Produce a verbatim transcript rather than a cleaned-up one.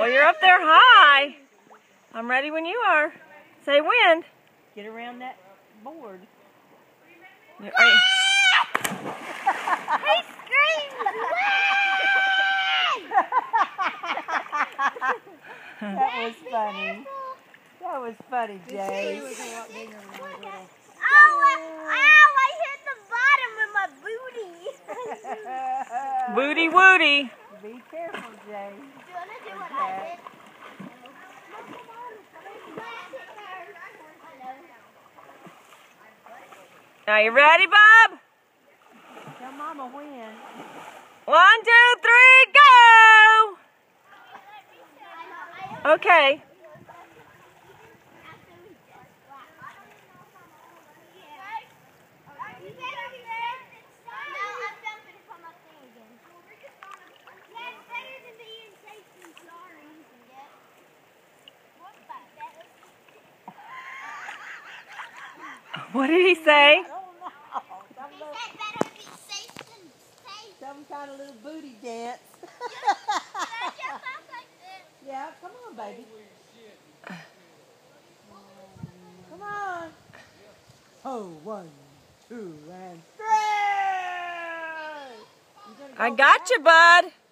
Well, you're up there high. I'm ready when you are. Say when. Get around that board. Are you... He screamed! That was funny. That was funny, Jace. Ow, ow, I hit the bottom with my booty. Booty woody. Be careful, Jace. Do you want to do what I did? Are you ready, Bob? Tell Mama when. One, two, three, go! Okay. What did he say? I don't know. Some, little, some kind of little booty dance. Yeah, come on, baby. Come on. Oh, one, two, and three. I got you, bud.